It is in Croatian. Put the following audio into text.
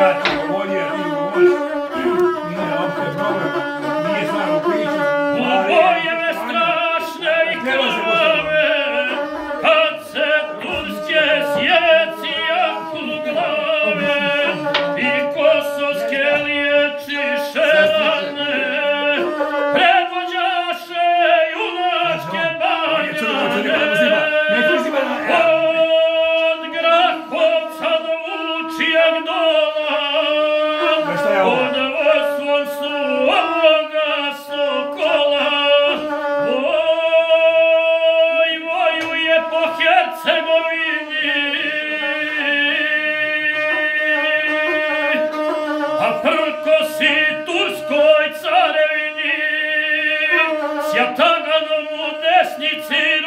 ja ti govorio, ti govoriš, nije opće problem, nije stvarno priču. Bojeve strašne i krvave, kad se turske sjeci jaku glave, i kosovske liječiše rane, predvođaše junačke banjane, od Grahovca do Vučijeg dola, pod vodstvom suvoga Sokola, vojuje po Hercegovini, a prkosi turskoj carevini, s jataganom u desnici